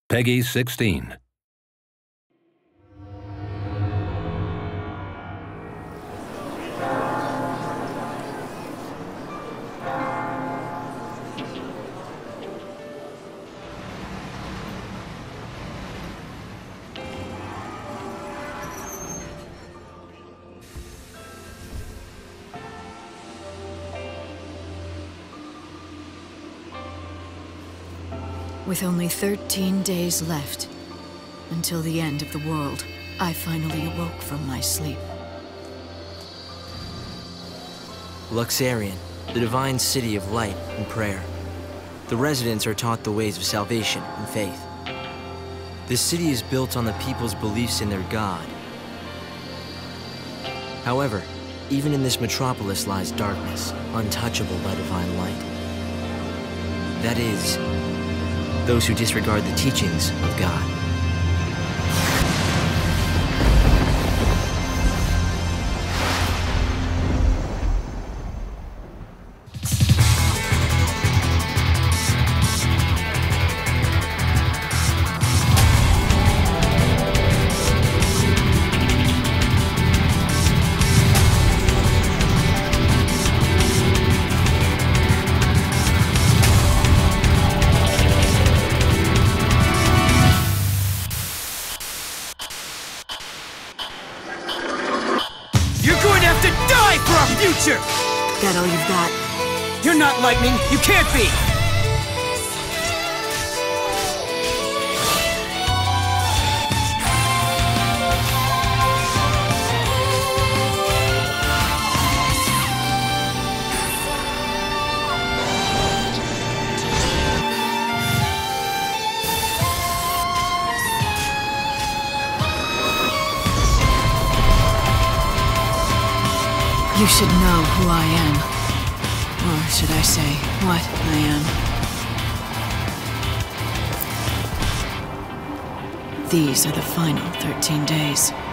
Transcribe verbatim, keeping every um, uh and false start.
Peggy sixteen. With only thirteen days left, until the end of the world, I finally awoke from my sleep. Luxarian, the divine city of light and prayer. The residents are taught the ways of salvation and faith. This city is built on the people's beliefs in their God. However, even in this metropolis lies darkness, untouchable by divine light. That is, those who disregard the teachings of God. Future! That all you've got? You're not lightning! You can't be! You should know who I am. Or should I say, what I am. These are the final thirteen days.